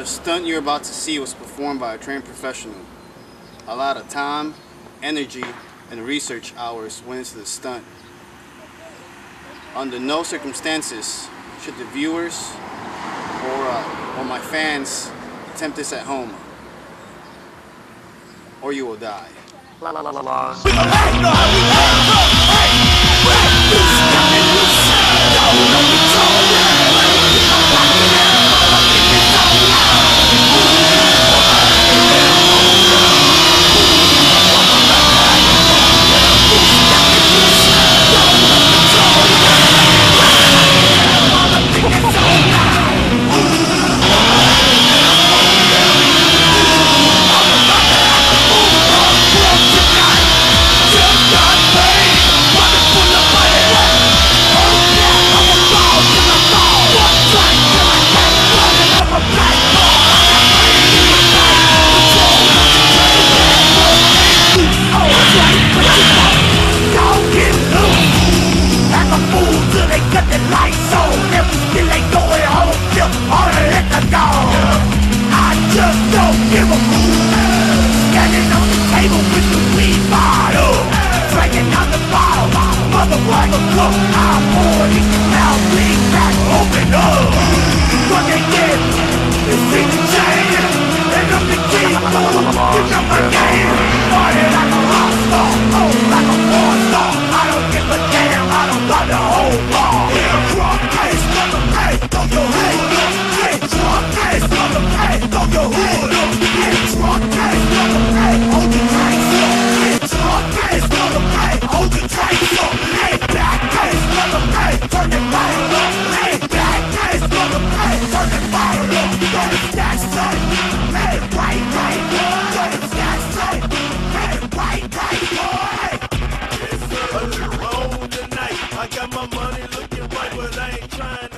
The stunt you're about to see was performed by a trained professional. A lot of time, energy, and research hours went into the stunt. Under no circumstances should the viewers or my fans attempt this at home, or you will die. I got my money looking right, but I ain't trying